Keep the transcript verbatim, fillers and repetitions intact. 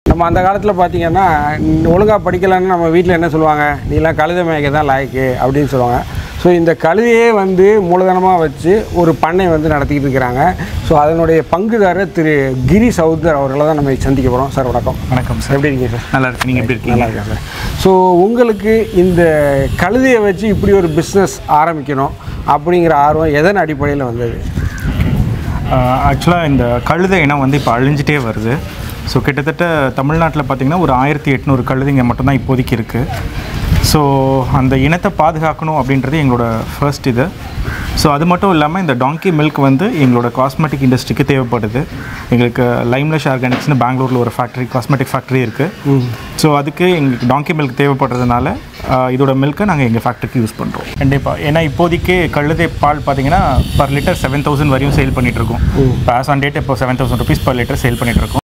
நம்ம அந்த காலத்தில் பார்த்திங்கன்னா ஒழுங்காக படிக்கலைன்னு நம்ம வீட்டில் என்ன சொல்லுவாங்க, நீலாம் கழுதை மேய்க்க தான் லாய்க்கு அப்படின்னு சொல்லுவாங்க. ஸோ இந்த கழுதையே வந்து மூலதனமாக வச்சு ஒரு பண்ணை வந்து நடத்திக்கிட்டு இருக்கிறாங்க. ஸோ அதனுடைய பங்குதாரர் திரு கிரி சௌதர் அவர்களை தான் நம்ம சந்திக்க போகிறோம். சார் வணக்கம். வணக்கம் சார். எப்படி இருக்கீங்க சார்? நல்லா இருக்கு. நீங்கள் எப்படி இருக்கீங்க? நல்லா இருக்கேன் சார். ஸோ உங்களுக்கு இந்த கழுதையை வச்சு இப்படி ஒரு பிஸ்னஸ் ஆரம்பிக்கணும் அப்படிங்கிற ஆர்வம் எதன் அடிப்படையில் வந்தது? ஆக்சுவலாக இந்த கழுதை இனம் வந்து இப்போ அழிஞ்சிட்டே வருது. ஸோ கிட்டத்தட்ட தமிழ்நாட்டில் பார்த்திங்கன்னா ஒரு ஆயிரத்தி எட்நூறு கழுதைங்க மட்டும்தான் இப்போதைக்கு இருக்குது. ஸோ அந்த இனத்தை பாதுகாக்கணும் அப்படின்றது எங்களோட ஃபர்ஸ்ட் இது. ஸோ அது மட்டும் இல்லாமல் இந்த டாங்கி மில்க் வந்து எங்களோட காஸ்மெட்டிக் இண்டஸ்ட்ரிக்கு தேவைப்படுது. எங்களுக்கு லைம்லெஷ் ஆர்கானிக்ஸ்னு பெங்களூரில் ஒரு ஃபேக்ட்ரி, காஸ்மெட்டிக் ஃபேக்ட்ரி இருக்குது. ஸோ அதுக்கு எங்களுக்கு டாங்கி மில்க் தேவைப்படுறதுனால இதோட மில்க்கை நாங்கள் எங்கள் ஃபேக்ட்ரிக்கு யூஸ் பண்ணுறோம். கண்டிப்பாக. ஏன்னா இப்போதைக்கு கழுதை பால் பார்த்தீங்கன்னா பர் லிட்டர் செவன் தௌசண்ட் வரையும் சேல் பண்ணிகிட்ருக்கோம். இப்போ ஆஸ் ஆன் டேட் இப்போ seven thousand rupees per litre sale பண்ணிகிட்ருக்கோம்.